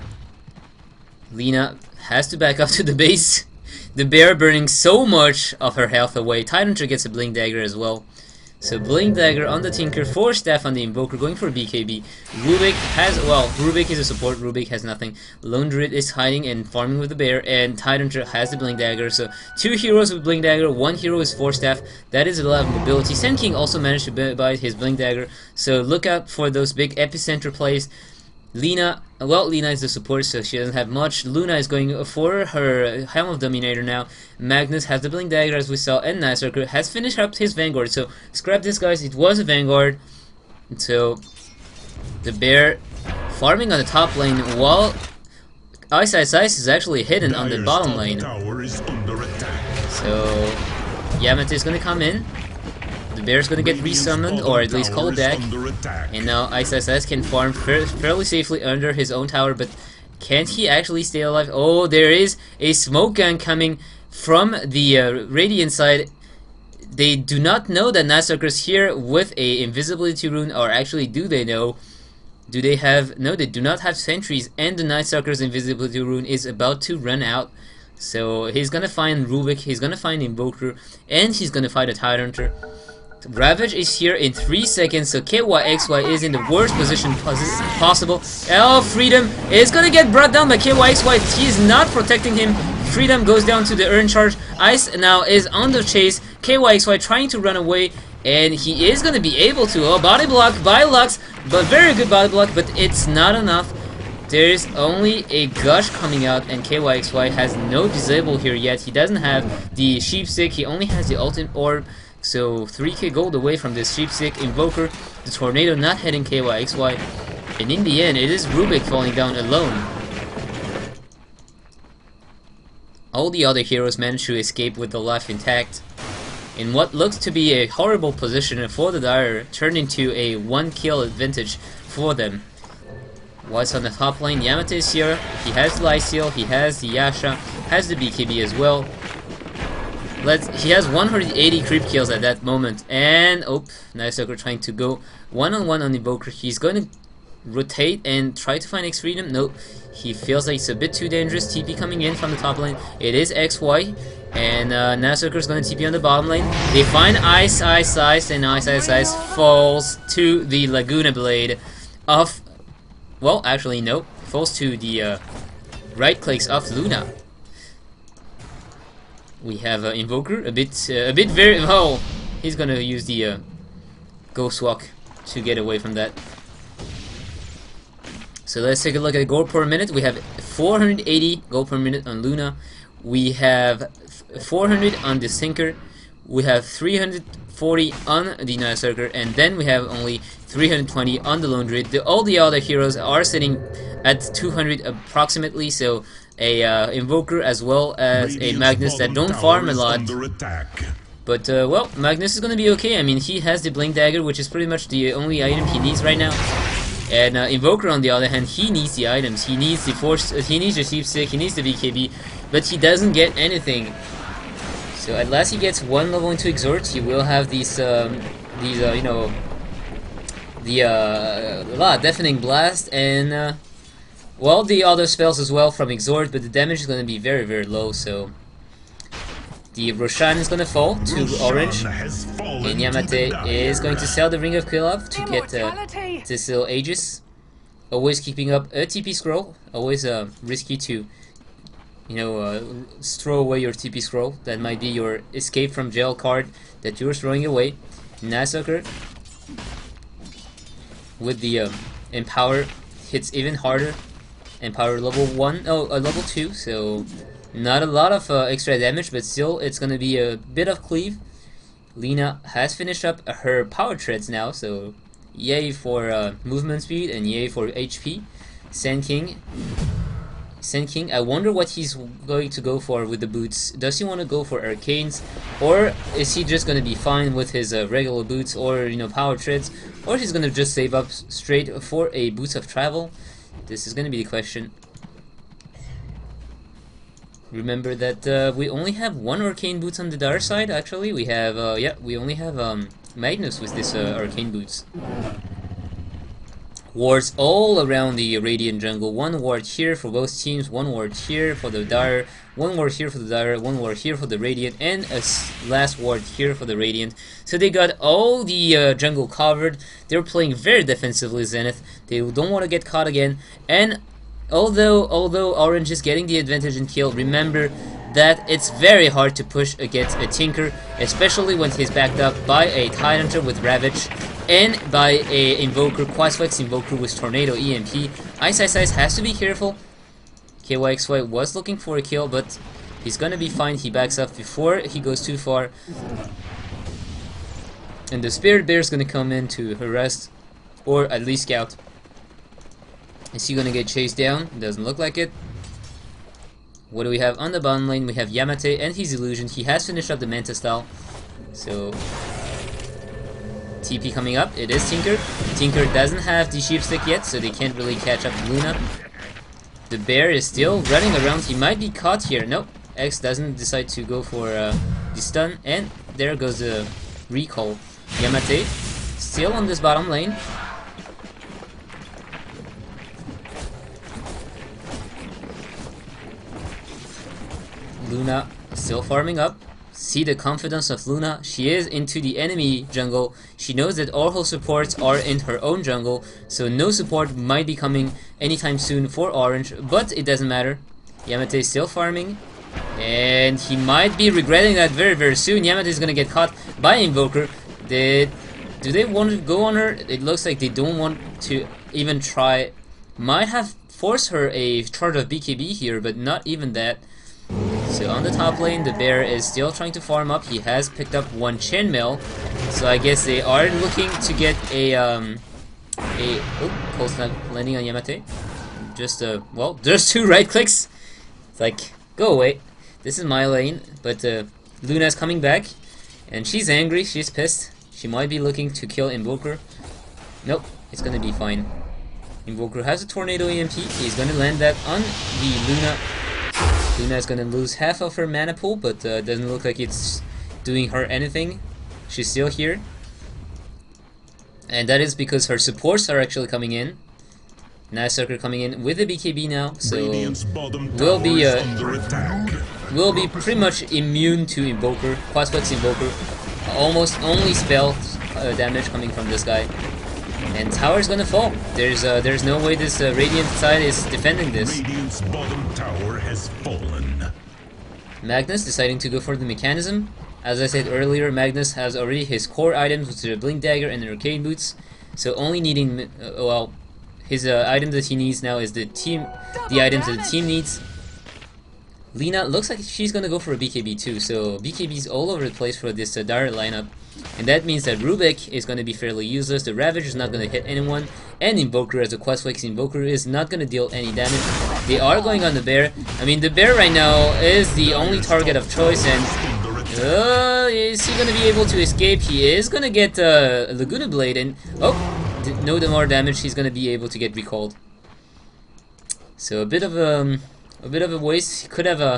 Lina has to back up to the base. The bear burning so much of her health away. Tyranitar gets a Blink Dagger as well. So Blink Dagger on the Tinker, four Staff on the Invoker, going for B K B. Rubik has, well, Rubik is a support, Rubik has nothing. Lone Druid is hiding and farming with the bear, and Tyranitar has the Blink Dagger. So two heroes with Blink Dagger, one hero is four Staff. That is a lot of mobility. Sand King also managed to buy his Blink Dagger, so look out for those big epicenter plays. Lina, well, Lina is the support, so she doesn't have much. Luna is going for her Helm of Dominator now. Magnus has the Blink Dagger, as we saw, and Nightsucker has finished up his Vanguard. So scrap this, guys. It was a Vanguard. So the bear farming on the top lane, while Ice Ice Ice is actually hidden on the bottom lane. Tower is under attack. So Yamate is going to come in. The bear's gonna get resummoned, or at least called back, and now Ice Ice Ice can farm fa fairly safely under his own tower, but can't he actually stay alive? Oh, there is a smoke gun coming from the uh, Radiant side. They do not know that Nightsucker's here with a invisibility rune, or actually do they know? Do they have... No, they do not have sentries, and the Nightsucker's invisibility rune is about to run out. So he's gonna find Rubik, he's gonna find Invoker, and he's gonna fight a Tyranitar. Ravage is here in three seconds, so K Y X Y is in the worst position posi possible. Oh, Freedom is gonna get brought down by K Y X Y. He's not protecting him. Freedom goes down to the Urn Charge. Ice now is on the chase. K Y X Y trying to run away, and he is gonna be able to. Oh, body block by Lux, but very good body block, but it's not enough. There's only a gush coming out, and K Y X Y has no disable here yet. He doesn't have the Sheepstick, he only has the Ultimate Orb. So three K gold away from this Sheepstick Invoker. The Tornado not hitting K Y X Y. And in the end, it is Rubik falling down alone. All the other heroes managed to escape with the life intact. In what looks to be a horrible position for the Dire, turned into a one kill advantage for them. What's on the top lane? Yamate is here. He has the Lyciel, he has the Yasha, has the B K B as well. Let's, he has one hundred eighty creep kills at that moment, and oh, Nightsucker trying to go one on one on Invoker. He's going to rotate and try to find X Freedom. Nope, he feels like it's a bit too dangerous. T P coming in from the top lane. It is X Y, and uh, Nightsucker is going to T P on the bottom lane. They find Ice Ice Ice, and Ice Ice Ice falls to the Laguna Blade of, well, actually no, falls to the uh, right clicks of Luna. We have uh, Invoker, a bit, uh, a bit very, oh, he's gonna use the uh, Ghost Walk to get away from that. So let's take a look at gold per minute. We have four hundred eighty gold per minute on Luna. We have four hundred on the Sinker. We have three hundred forty on the Nightsucker, and then we have only three hundred twenty on the Lone Druid. The, all the other heroes are sitting at two hundred approximately, so a uh, Invoker as well as a Magnus that don't farm a lot. But, uh, well, Magnus is gonna be okay. I mean, he has the Blink Dagger, which is pretty much the only item he needs right now. And uh, Invoker, on the other hand, he needs the items. He needs the Force, uh, he needs the Sheepstick, he needs the B K B, but he doesn't get anything. So unless he gets one level into Exhort, he will have these, um, these, uh, you know, the uh, la, Deafening Blast, and uh, well, the other spells as well from Exhort, but the damage is going to be very, very low. So the Roshan is going to fall to Roshan orange, and Yamate is going to sell the Ring of Kill-Up to get uh, to seal Aegis. Always keeping up a T P scroll. Always uh, risky to, you know, uh, throw away your T P scroll. That might be your escape from jail card that you're throwing away. Nightsucker with the um, Empower hits even harder. Empower level one, oh, uh, level two. So Not a lot of uh, extra damage, but still it's gonna be a bit of cleave. Lina has finished up her power treads now, so yay for uh, movement speed and yay for H P. Sand King. Sand King, I wonder what he's going to go for with the boots. Does he want to go for arcanes, or is he just going to be fine with his uh, regular boots, or you know, power treads, or he's going to just save up straight for a boots of travel? This is going to be the question. Remember that uh, we only have one arcane boots on the Dar side. Actually, we have uh, yeah, we only have um, Magnus with this uh, arcane boots. Wards all around the Radiant jungle. One ward here for both teams, one ward here for the Dire, one ward here for the Dire, one ward here for the Radiant, and a last ward here for the Radiant. So they got all the uh, jungle covered. They're playing very defensively, Zenith. They don't want to get caught again. And although although Orange is getting the advantage in kill, remember that it's very hard to push against a Tinker, especially when he's backed up by a Tidehunter with Ravage and by a Invoker, Quasflex Invoker with Tornado E M P. Ice Ice Ice has to be careful. K Y X Y was looking for a kill, but he's gonna be fine. He backs up before he goes too far. And the Spirit Bear is gonna come in to harass, or at least scout. Is he gonna get chased down? Doesn't look like it. What do we have on the bottom lane? We have Yamate and his illusion. He has finished up the Manta style. So T P coming up. It is Tinker. Tinker doesn't have the sheep stick yet, so they can't really catch up to Luna. The bear is still running around. He might be caught here. Nope. X doesn't decide to go for uh, the stun, and there goes the recall. Yamate still on this bottom lane. Luna still farming up. See the confidence of Luna. She is into the enemy jungle. She knows that all her supports are in her own jungle, so no support might be coming anytime soon for Orange, but it doesn't matter. Yamate is still farming, and he might be regretting that very very soon. Yamate is gonna get caught by Invoker. They, do they want to go on her? It looks like they don't want to even try. Might have forced her a charge of B K B here, but not even that. So on the top lane, the bear is still trying to farm up. He has picked up one chainmail, so I guess they are looking to get a um a oh, cold snap landing on Yamate. Just uh well, there's two right clicks. It's like, go away. This is my lane, but uh, Luna's coming back, and she's angry. She's pissed. She might be looking to kill Invoker. Nope, it's gonna be fine. Invoker has a Tornado E M P. He's gonna land that on the Luna. Luna is gonna lose half of her mana pool, but uh, doesn't look like it's doing her anything. She's still here, and that is because her supports are actually coming in. Nightsucker coming in with the B K B now, so we'll be uh, we'll be pretty much immune to Invoker, Quasflex Invoker. Almost only spell uh, damage coming from this guy, and tower's gonna fall. There's uh, there's no way this uh, Radiant side is defending this. Radiant's bottom tower has fallen. Magnus deciding to go for the mechanism. As I said earlier, Magnus has already his core items, which are the Blink Dagger and the Arcane Boots. So only needing, uh, well, his uh, item that he needs now is the team, the items that the team needs. Lina looks like she's gonna go for a B K B too, so B K B's all over the place for this uh, Dire lineup. And that means that Rubik is gonna be fairly useless, the Ravage is not gonna hit anyone, and Invoker as a Quasflex Invoker is not gonna deal any damage. They are going on the bear. I mean, the bear right now is the only target of choice, and uh, is he gonna be able to escape? He is gonna get uh, Laguna Blade, and oh, no more damage, he's gonna be able to get recalled. So a bit of um, a bit of a waste. He could have a.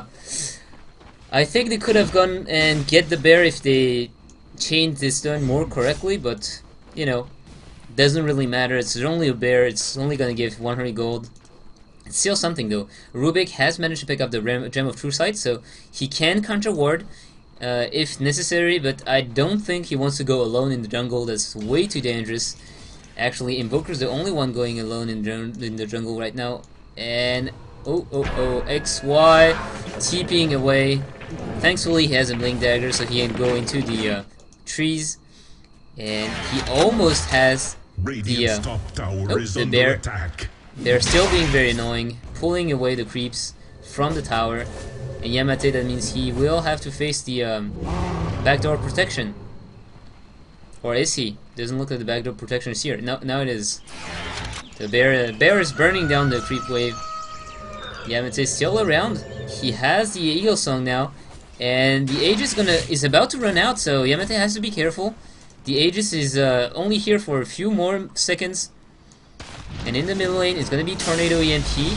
I think they could have gone and get the bear if they changed this turn more correctly, but you know, doesn't really matter. It's only a bear. It's only gonna give one hundred gold. It's still something though. Rubik has managed to pick up the Gem of True Sight, so he can counter ward uh, if necessary. But I don't think he wants to go alone in the jungle. That's way too dangerous. Actually, Invoker's the only one going alone in, in the jungle right now, and oh oh oh, X Y TPing away. Thankfully, he has a Blink Dagger, so he can go into the uh, trees, and he almost has the, uh, top tower oh, is the under bear. attack. They're still being very annoying, pulling away the creeps from the tower. And Yamate, that means he will have to face the um, backdoor protection. Or is he? Doesn't look like the backdoor protection is here. No, now it is. The bear, uh, bear is burning down the creep wave. Yamate is still around. He has the Eagle Song now, and the Aegis gonna is about to run out. So Yamate has to be careful. The Aegis is uh, only here for a few more seconds, and in the middle lane is gonna be Tornado E M P.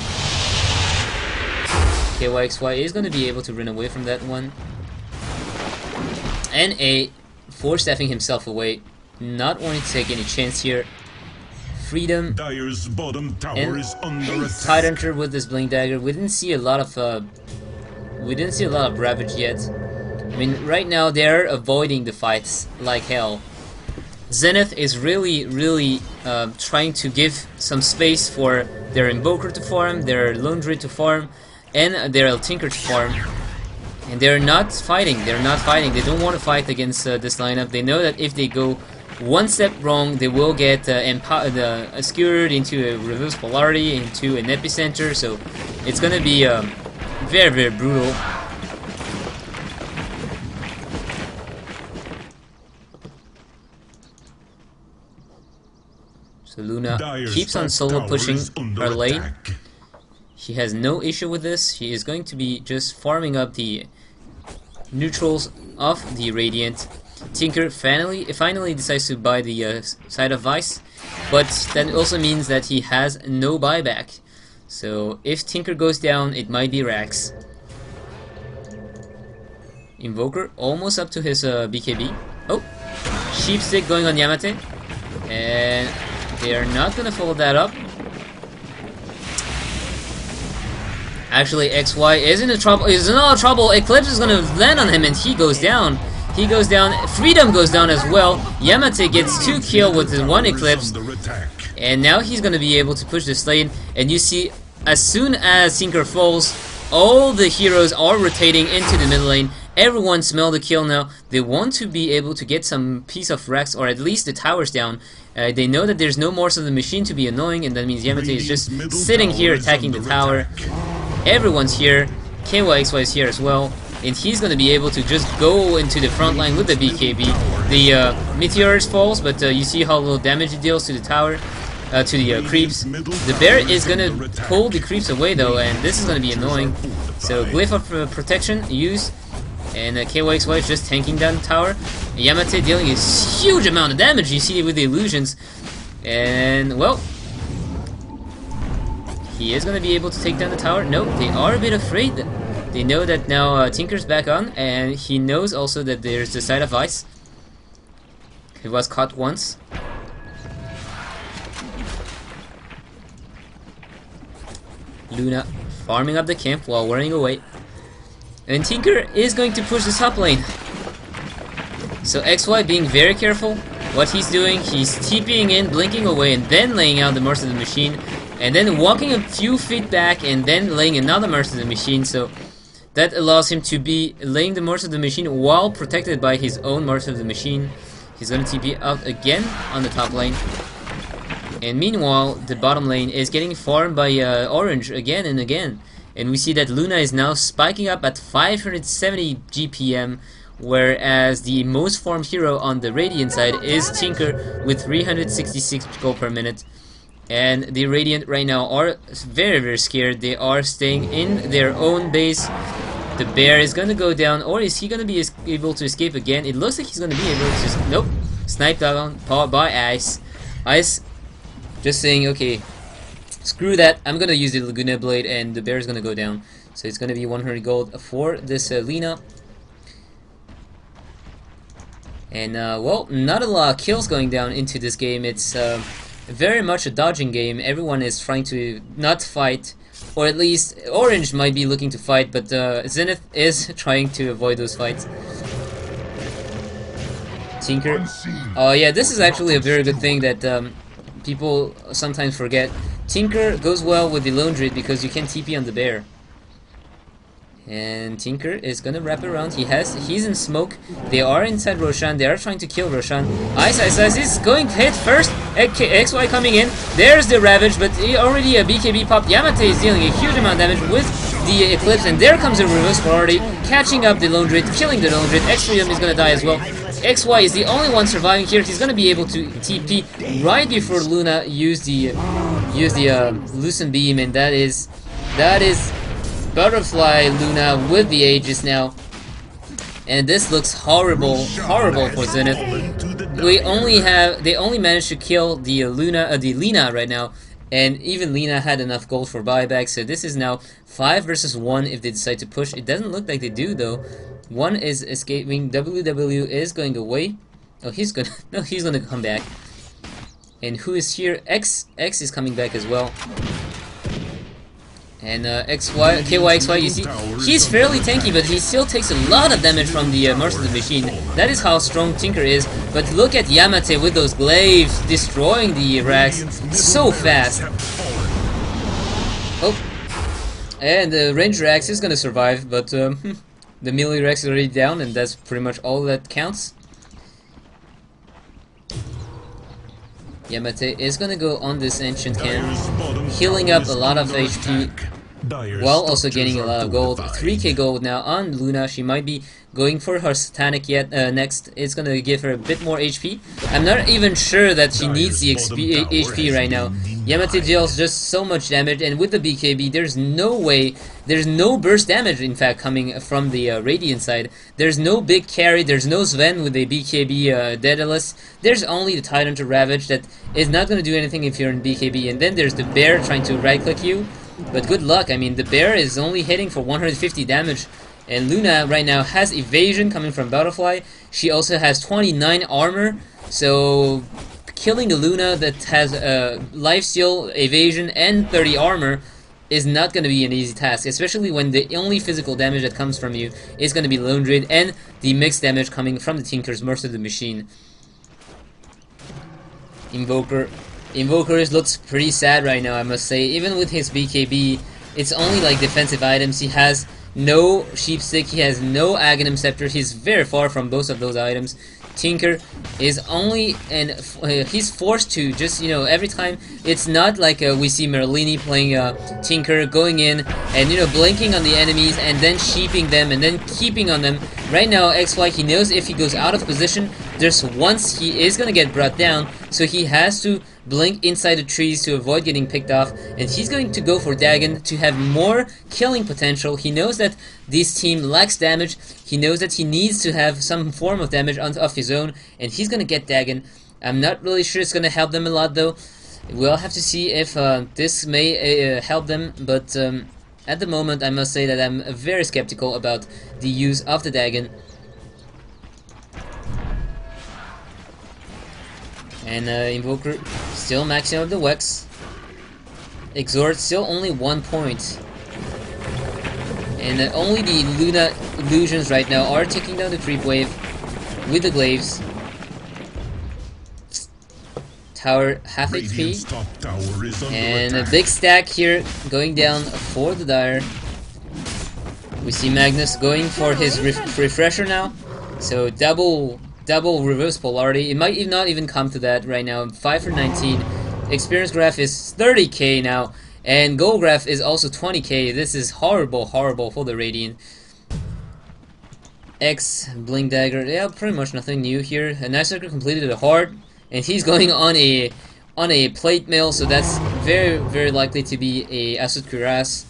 K Y X Y is gonna be able to run away from that one, and A force staffing himself away, not wanting to take any chance here. Freedom Dire's bottom tower and is under attack. Tidehunter with this Blink Dagger. We didn't see a lot of uh, we didn't see a lot of Ravage yet. I mean, right now they're avoiding the fights like hell. Zenith is really, really uh, trying to give some space for their Invoker to farm, their Lone Druid to farm, and their Tinker to farm. And they're not fighting. They're not fighting. They don't want to fight against uh, this lineup. They know that if they go one step wrong, they will get uh, uh, skewered into a reverse polarity, into an epicenter. So it's gonna be um, very, very brutal. So Luna Dire's keeps on solo tower pushing is under her lane. attack. She has no issue with this. She is going to be just farming up the neutrals of the Radiant. Tinker finally finally decides to buy the uh, side of Vice, but that also means that he has no buyback. So if Tinker goes down, it might be Rax. Invoker almost up to his uh, B K B. Oh, Sheepstick going on Yamate, and they are not gonna follow that up. Actually, X Y is in a trouble. Is in a lot of trouble. Eclipse is gonna land on him, and he goes down. He goes down. Freedom goes down as well. Yamate gets two kills with his one Eclipse, and now he's gonna be able to push this lane. And you see, as soon as Tinker falls, all the heroes are rotating into the mid lane. Everyone smell the kill now. They want to be able to get some piece of Rex, or at least the towers down. Uh, they know that there's no more of the machine to be annoying, and that means Yamate is just sitting here attacking the tower. Everyone's here. K Y X Y is here as well, and he's gonna be able to just go into the front line with the B K B. The uh, Meteors falls, but uh, you see how little damage it deals to the tower, uh, to the uh, creeps. The bear is gonna pull the creeps away though, and this is gonna be annoying. So Glyph of uh, Protection used, and uh, K Y X Y is just tanking down the tower. Yamate dealing a huge amount of damage. You see it with the illusions, and well, he is gonna be able to take down the tower. No, they are a bit afraid. They know that now uh, Tinker's back on, and he knows also that there's the side of Ice. He was caught once. Luna farming up the camp while running away. And Tinker is going to push the top lane. So X Y being very careful. What he's doing, he's TPing in, blinking away, and then laying out the Mercy of the Machine. And then walking a few feet back, and then laying another Mercy of the Machine. So that allows him to be laying the Mercy of the Machine while protected by his own Mercy of the Machine. He's going to T P out again on the top lane. And meanwhile, the bottom lane is getting farmed by uh, Orange again and again. And we see that Luna is now spiking up at five hundred seventy G P M, whereas the most farmed hero on the Radiant side is Tinker with three hundred sixty-six gold per minute. And the Radiant right now are very, very scared. They are staying in their own base. The bear is gonna go down, or is he gonna be able to escape again? It looks like he's gonna be able to just, nope, sniped down by Ice. Ice just saying, okay, screw that, I'm gonna use the Laguna Blade, and the bear is gonna go down. So it's gonna be one hundred gold for this uh, Lina. And uh, well, not a lot of kills going down into this game. It's uh, very much a dodging game. Everyone is trying to not fight, or at least Orange might be looking to fight, but uh, Zenith is trying to avoid those fights. Tinker. Oh yeah, this is actually a very good thing that um, people sometimes forget. Tinker goes well with the Lone Druid because you can T P on the bear. And Tinker is gonna wrap it around. He has, he's in smoke. They are inside Roshan. They are trying to kill Roshan. Ice, Ice, Ice is going hit first. X Y coming in. There's the Ravage, but he already a B K B pop. Yamate is dealing a huge amount of damage with the Eclipse, and there comes a reverse polarity, catching up the Lone Druid, killing the Lone Druid. X-Freedom is gonna die as well. X Y is the only one surviving here. He's gonna be able to T P right before Luna use the use the uh, Lucent Beam, and that is that is Butterfly Luna with the Aegis now. And this looks horrible, horrible for Zenith. We only have they only managed to kill the Luna, uh, the Lina right now. And even Lina had enough gold for buyback, so this is now five versus one if they decide to push. It doesn't look like they do though. One is escaping. W W is going away. Oh, he's gonna no, he's gonna come back. And who is here? X X is coming back as well. And uh, X Y K Y X Y, you see, he's fairly tanky, but he still takes a lot of damage from the uh, Merciless Machine. That is how strong Tinker is. But look at Yamate with those glaives destroying the racks so fast. Oh, and the Ranger Axe is gonna survive, but um, the melee Rex is already down, and that's pretty much all that counts. Yamate is gonna go on this Ancient Cannon, healing up a lot of H P, while also gaining a lot of gold. three K gold now on Luna. She might be going for her Satanic yet uh, next. It's gonna give her a bit more H P. I'm not even sure that she needs the X P, H P right now. Yamate deals just so much damage, and with the B K B, there's no way, there's no burst damage in fact coming from the uh, Radiant side. There's no big carry, there's no Sven with a B K B uh, Daedalus. There's only the Titan to Ravage that is not going to do anything if you're in B K B, and then there's the Bear trying to right click you. But good luck, I mean the Bear is only hitting for one hundred fifty damage, and Luna right now has evasion coming from Butterfly. She also has twenty-nine armor, so killing the Luna that has uh, lifesteal, evasion, and thirty armor is not going to be an easy task, especially when the only physical damage that comes from you is going to be Lone Druid and the mixed damage coming from the Tinker's Merciless Machine. Invoker. Invoker looks pretty sad right now, I must say. Even with his B K B, it's only like defensive items. He has no Sheepstick, he has no Aghanim Scepter, he's very far from both of those items. Tinker is only, and uh, he's forced to just, you know, every time, it's not like uh, we see Merlini playing uh, Tinker, going in and, you know, blinking on the enemies and then sheeping them and then keeping on them. Right now, X Y, he knows if he goes out of position, there's once he is gonna get brought down, so he has to blink inside the trees to avoid getting picked off, and he's going to go for Dagon to have more killing potential. He knows that this team lacks damage, he knows that he needs to have some form of damage on, of his own, and he's gonna get Dagon. I'm not really sure it's gonna help them a lot though. We'll have to see if uh, this may uh, help them, but um, at the moment I must say that I'm very skeptical about the use of the Dagon. And uh, Invoker still maxing out the Wex. Exhort still only one point. And uh, only the Luna illusions right now are taking down the creep wave with the glaives. Tower half H P. And a big stack here going down for the Dire. We see Magnus going for his ref refresher now. So double double reverse polarity. It might not even come to that right now. five for nineteen. Experience graph is thirty K now. And gold graph is also twenty K. This is horrible, horrible for the Radiant. X, Blink Dagger. Yeah, pretty much nothing new here. A Night Circle completed a hard. And he's going on a on a plate mill, so that's very, very likely to be a Asud Kuras.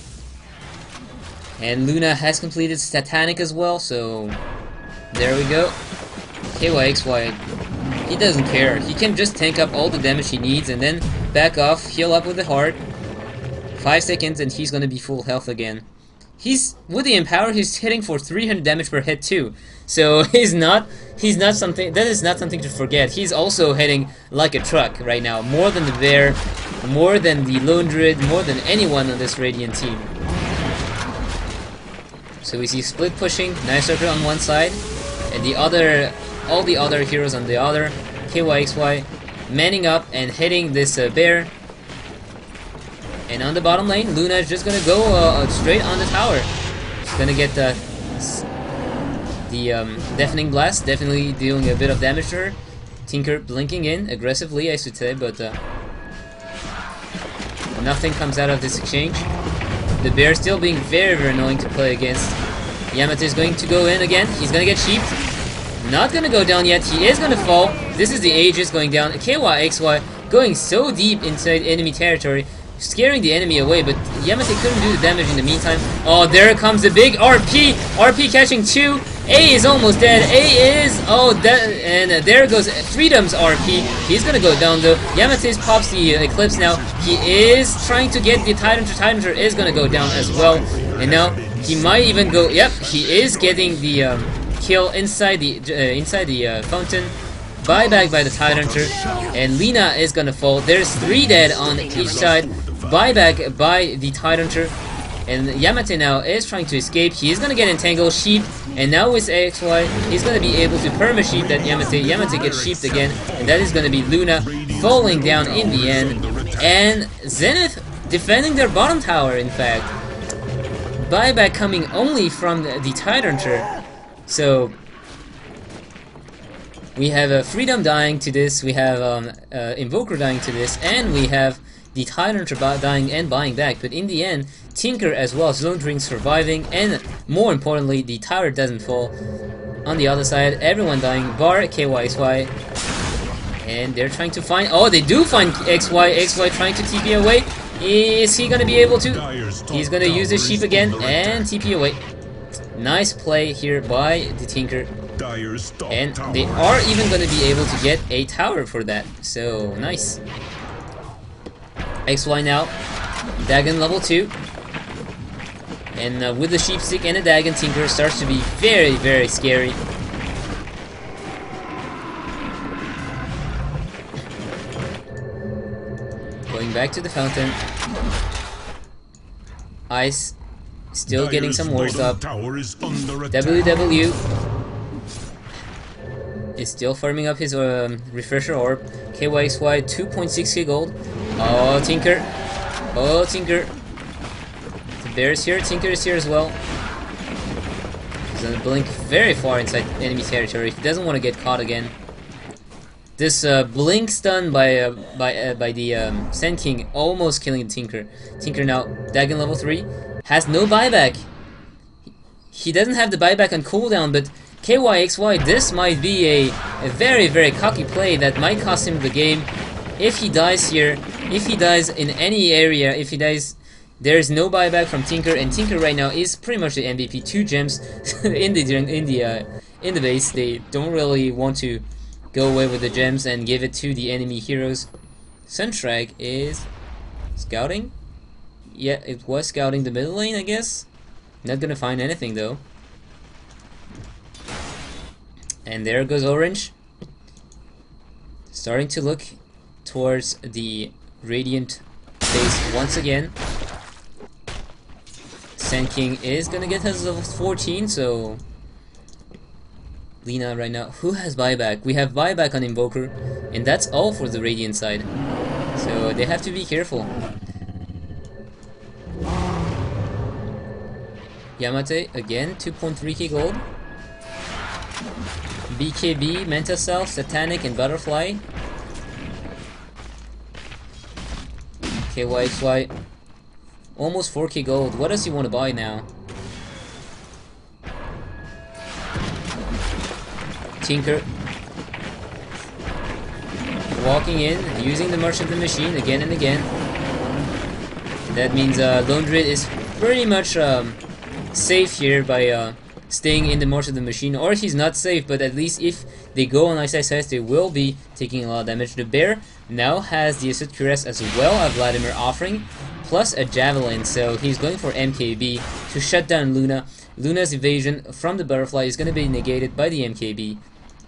And Luna has completed Satanic as well, so there we go. K Y X Y, he doesn't care. He can just tank up all the damage he needs and then back off, heal up with the heart. Five seconds and he's gonna be full health again. He's with the Empower, he's hitting for three hundred damage per hit too. So he's not he's not something that is not something to forget. He's also hitting like a truck right now, more than the Bear, more than the Lone Druid, more than anyone on this Radiant team. So we see split pushing, Night Circle on one side, and the other, all the other heroes on the other. K Y X Y manning up and hitting this uh, Bear. And on the bottom lane, Luna is just gonna go uh, straight on the tower. She's gonna get the the um, Deafening Blast, definitely dealing a bit of damage to her. Tinker blinking in aggressively, I should say, but uh, nothing comes out of this exchange. The bear still being very, very annoying to play against. Yamate is going to go in again. He's gonna get sheeped. Not gonna go down yet. He is gonna fall. This is the Aegis going down. K Y X Y going so deep inside enemy territory, scaring the enemy away, but Yamate couldn't do the damage in the meantime. Oh, there comes the big R P! R P catching two. A is almost dead. A is... Oh, that, and uh, there goes Freedom's R P. He's gonna go down though. Yamate pops the uh, Eclipse now. He is trying to get the Tyranitar. Tyranitar is gonna go down as well. And now he might even go... Yep, he is getting the um, kill inside the uh, inside the uh, fountain. Buyback by the Tyranitar. And Lina is gonna fall. There's three dead on each side. Buyback by the Tyranitar. And Yamate now is trying to escape. He is gonna get entangled, sheep, and now with A X Y, he's gonna be able to perma-sheep that Yamate. Yamate gets sheeped again, and that is gonna be Luna falling down in the end. And Zenith defending their bottom tower, in fact. Buyback coming only from the, the Tyranitar. So we have a uh, Freedom dying to this, we have um, uh, Invoker dying to this, and we have the Tyranitar dying and buying back. But in the end, Tinker as well as Lone Drink surviving, and more importantly, the tower doesn't fall. On the other side, everyone dying, bar K Y X Y. And they're trying to find... Oh, they do find X Y. X Y trying to T P away. Is he gonna be able to? He's gonna use the sheep again and T P away. Nice play here by the Tinker. And they are even gonna be able to get a tower for that. So, nice. X Y now. Dagon level two. And uh, with the sheep stick and the Dagon, Tinker starts to be very, very scary. Going back to the fountain. Ice still getting some wards up. W W is still farming up his um, refresher orb. K Y X Y two point six K gold. Oh, Tinker. Oh, Tinker. The bear is here. Tinker is here as well. He's gonna blink very far inside enemy territory. He doesn't want to get caught again. This uh, blink stun by uh, by uh, by the um, Sand King almost killing the Tinker. Tinker now Dagon level three has no buyback. He doesn't have the buyback on cooldown, but K Y X Y, this might be a, a very very cocky play that might cost him the game. If he dies here, if he dies in any area, if he dies, there's no buyback from Tinker, and Tinker right now is pretty much the M V P. Two gems in the in the uh, in the base. They don't really want to go away with the gems and give it to the enemy heroes. Sunstrike is scouting. Yeah, it was scouting the middle lane, I guess. Not gonna find anything though. And there goes Orange, starting to look towards the Radiant base once again. Sand King is gonna get his level fourteen, so Lina right now, who has buyback? We have buyback on Invoker, and that's all for the Radiant side. So they have to be careful. Yamate again, two point three K gold. B K B, Mental Self, Satanic, and Butterfly. K Y X Y, almost four K gold. What does he want to buy now? Tinker walking in, using the March of the Machine again and again. That means uh, Lone Druid is pretty much um, safe here by uh, staying in the March of the Machine, or he's not safe, but at least if they go on Ice Ice Ice, they will be taking a lot of damage. The bear now has the Acid Cuirass as well as Vladimir offering, plus a Javelin, so he's going for M K B to shut down Luna. Luna's evasion from the Butterfly is going to be negated by the M K B.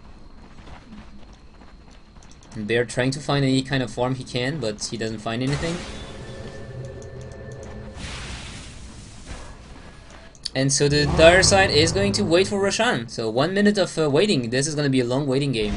And Bear trying to find any kind of farm he can, but he doesn't find anything. And so the dire side is going to wait for Roshan. So one minute of uh, waiting. This is going to be a long waiting game.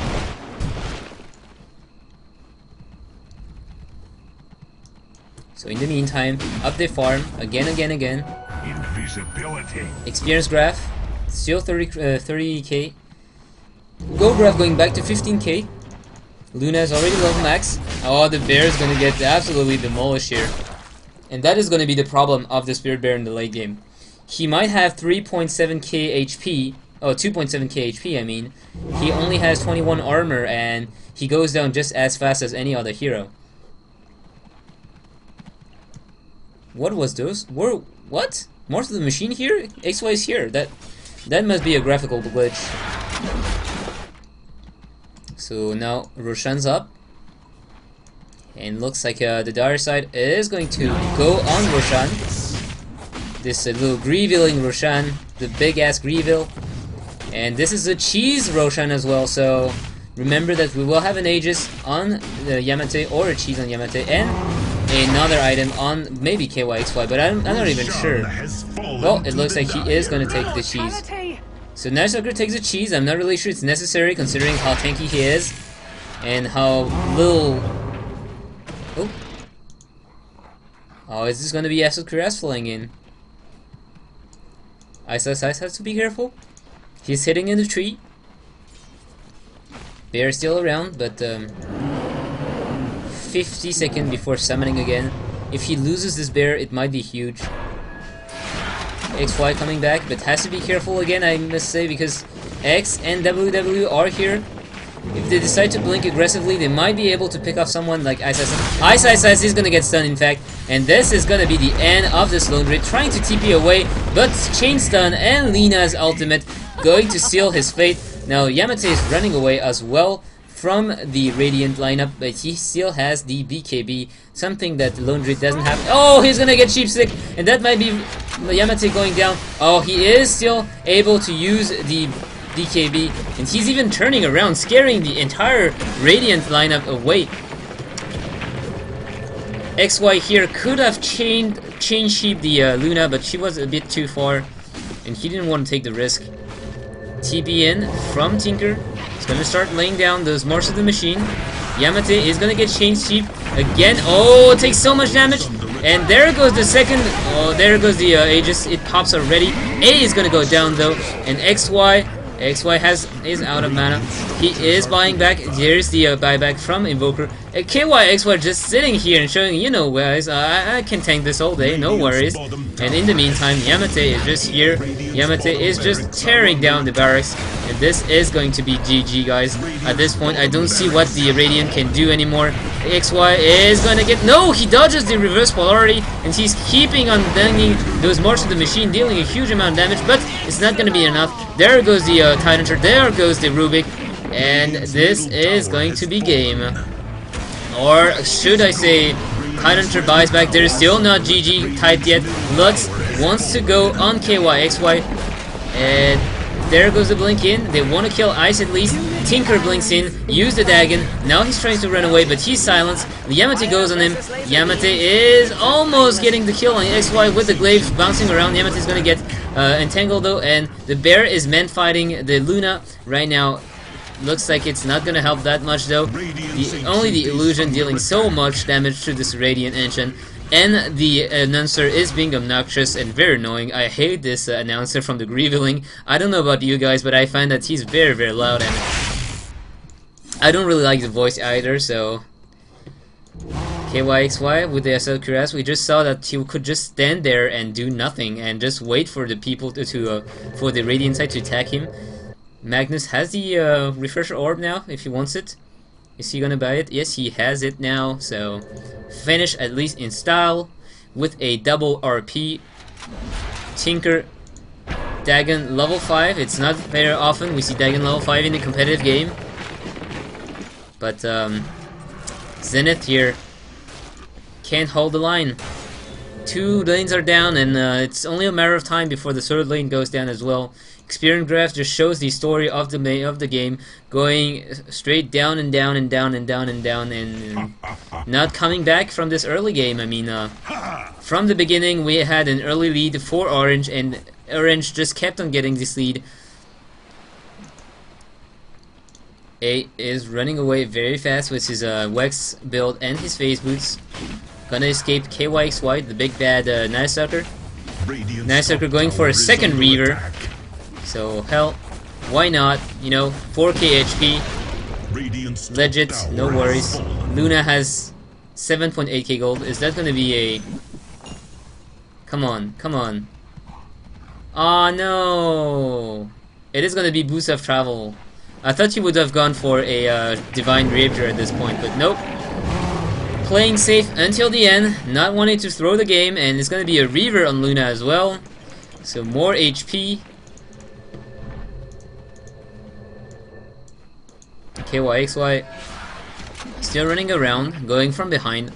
So in the meantime, up the farm again, again, again. Invisibility. Experience graph, still thirty K. Gold graph going back to fifteen K. Luna is already level max. Oh, the bear is going to get absolutely demolished here. And that is going to be the problem of the Spirit Bear in the late game. He might have three point seven K H P, oh, two point seven K H P, I mean. He only has twenty-one armor, and he goes down just as fast as any other hero. What was those? Were, what? Most of the machine here? X Y is here. That, that must be a graphical glitch. So now Roshan's up. And looks like uh, the dire side is going to go on Roshan. This uh, little Greevilling Roshan, the big ass Greevil. And this is a cheese Roshan as well, so remember that we will have an Aegis on the Yamate or a cheese on Yamate and another item on maybe K Y X Y, but I'm, I'm not even sure. Well, it looks like he is going to take the cheese. So Nightsucker takes the cheese. I'm not really sure it's necessary considering how tanky he is and how little... Oh, oh, is this going to be Acid Cuirass flying in? Ice Ice Ice has to be careful. He's hitting in the tree. Bear still around, but um, fifty seconds before summoning again. If he loses this bear, it might be huge. X Y coming back, but has to be careful again, I must say, because X and W W are here. If they decide to blink aggressively, they might be able to pick off someone like Ice Ice. Ice Ice Ice is gonna get stunned, in fact, and this is gonna be the end of this Lone Druid, trying to T P away, but chain stun and Lina's ultimate going to seal his fate. Now Yamate is running away as well from the Radiant lineup, but he still has the B K B, something that Lone Druid doesn't have. Oh, he's gonna get Cheap Stick, and that might be Yamate going down. Oh, he is still able to use the B K B, and he's even turning around, scaring the entire Radiant lineup away. X Y here could have chained, chain sheep the uh, Luna, but she was a bit too far, and he didn't want to take the risk. T B in from Tinker. He's gonna start laying down those Marks of the Machine. Yamate is gonna get chain sheep again. Oh, it takes so much damage. And there goes the second. Oh, there goes the uh, Aegis. It pops already. A is gonna go down though, and X Y. X Y has is out of mana. He is buying back. Here's the uh, buyback from Invoker. Uh, K Y X Y just sitting here and showing, you know, guys, uh, I, I can tank this all day, no worries. And in the meantime, Yamate is just here. Yamate is just tearing down the barracks. And this is going to be G G, guys. At this point, I don't see what the Radiant can do anymore. X Y is going to get... No! He dodges the reverse polarity, and he's keeping on banging those Marks of the Machine, dealing a huge amount of damage, but it's not going to be enough. There goes the uh, Tyranitar, there goes the Rubik, and this is going to be game. Or should I say, Tyranitar buys back. There's still not G G typed yet. Lutz wants to go on K Y X Y, and there goes the blink in. They want to kill Ice at least. Tinker blinks in, use the Dagon. Now he's trying to run away, but he's silenced. Yamate goes on him. Yamate is almost getting the kill on X Y with the glaives bouncing around. Yamate is going to get uh, entangled though, and the bear is man fighting the Luna right now. Looks like it's not going to help that much though. The, only the illusion dealing so much damage to this Radiant Ancient. And the announcer is being obnoxious and very annoying. I hate this uh, announcer from the Greevilling. I don't know about you guys, but I find that he's very, very loud, and I don't really like the voice either, so... K Y X Y with the S L Cuirass, we just saw that he could just stand there and do nothing and just wait for the people to, to uh, for the Radiant side to attack him. Magnus has the uh, Refresher Orb now, if he wants it. Is he gonna buy it? Yes, he has it now, so... Finish at least in style with a double R P. Tinker, Dagon level five. It's not very often we see Dagon level five in a competitive game, but um, Zenith here can't hold the line. Two lanes are down, and uh, it's only a matter of time before the third lane goes down as well. Experience graph just shows the story of the of the game, going straight down and down and down and down and down, and not coming back from this early game. I mean, uh, from the beginning we had an early lead for Orange, and Orange just kept on getting this lead. A is running away very fast with his uh, Wex build and his phase boots. Gonna escape K Y X Y, the big bad uh, Nightsucker. Nightsucker going for a second Reaver. So, hell, why not? You know, four K H P, legit, no worries. Luna has seven point eight K gold. Is that going to be a Come on, come on. Oh no! It is gonna be boost of travel. I thought he would have gone for a uh, Divine Rapier at this point, but nope. Playing safe until the end, not wanting to throw the game, and it's gonna be a Reaver on Luna as well. So more H P. K Y X Y still running around, going from behind.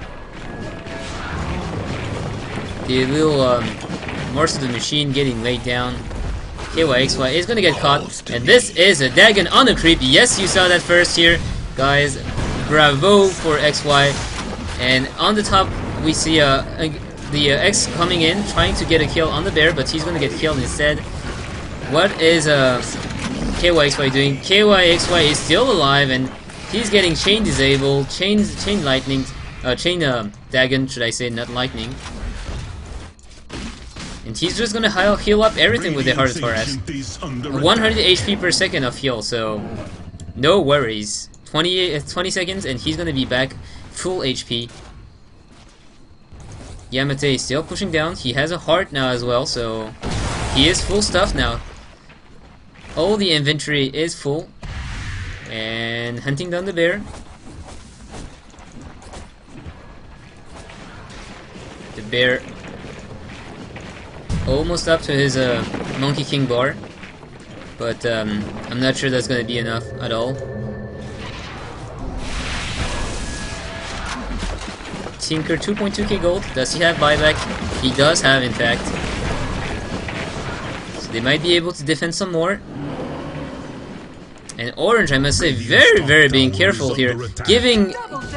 The little um, Morse of the Machine getting laid down. K Y X Y is gonna get caught, and this is a Dagon on the creep. Yes, you saw that first here, guys. Bravo for X Y. And on the top, we see uh, a, the uh, X coming in, trying to get a kill on the bear, but he's gonna get killed instead. What is uh, K Y X Y doing? K Y X Y is still alive, and he's getting chain disabled, chain chain lightning, uh, chain uh, Dagon, should I say, not lightning. And he's just gonna heal, heal up everything with the Heart of Taurus. one hundred H P per second of heal, so no worries. twenty, uh, twenty seconds, and he's gonna be back full H P. Yamate is still pushing down. He has a heart now as well, so he is full stuff now. All the inventory is full. And hunting down the bear. The bear almost up to his uh, Monkey King bar, but um, I'm not sure that's gonna be enough at all. Tinker two point two K gold. Does he have buyback? He does have, in fact. So they might be able to defend some more. And Orange, I must say, very, very being careful here, giving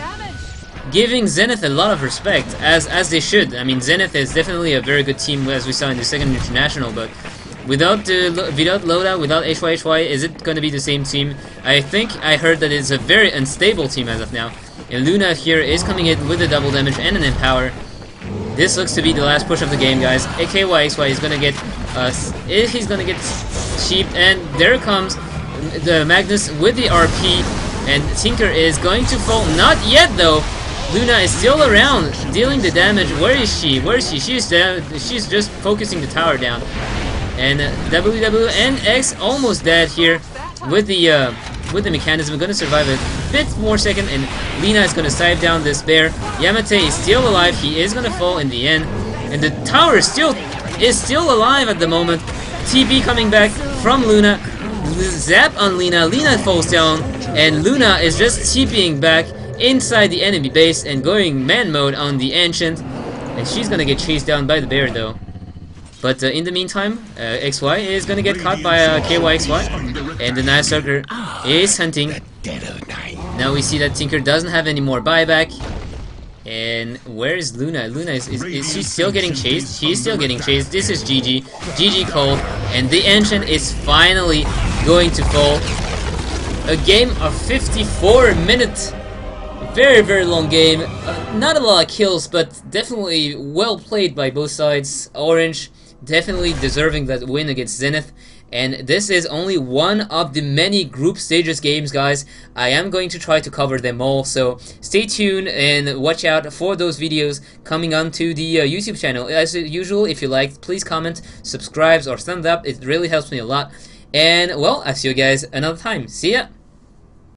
giving Zenith a lot of respect, as as they should. I mean, Zenith is definitely a very good team, as we saw in the second international, but without the without Loda, without H Y H Y, is it going to be the same team? I think I heard that it's a very unstable team as of now. And Luna here is coming in with a double damage and an empower. This looks to be the last push of the game, guys. K Y X Y is gonna get uh, he's gonna get sheeped, and there comes the Magnus with the R P, and Tinker is going to fall. Not yet though. Luna is still around, dealing the damage. Where is she? Where is she? She's down. She's just focusing the tower down. And uh, W W and X almost dead here with the uh, with the mechanism. Gonna survive a bit more second, and Lina is gonna side down this bear. Yamate is still alive. He is gonna fall in the end, and the tower is still is still alive at the moment. T P coming back from Luna. Zap on Lina. Lina falls down, and Luna is just TPing back inside the enemy base and going man mode on the Ancient, and she's gonna get chased down by the bear though. But uh, in the meantime, uh, X Y is gonna get caught by uh, K Y X Y, and the Night Stalker is hunting. Now we see that Tinker doesn't have any more buyback. And where is Luna? Luna is, is, is she still getting chased? She's still getting chased. This is G G. G G cold, and the Ancient is finally going to fall. A game of fifty-four minutes. Very, very long game. Uh, not a lot of kills, but definitely well played by both sides. Orange definitely deserving that win against Zenith. And this is only one of the many group stages games, guys. I am going to try to cover them all, so stay tuned and watch out for those videos coming onto the uh, YouTube channel. As usual, if you liked, please comment, subscribe, or thumbs up. It really helps me a lot. And, well, I'll see you guys another time. See ya!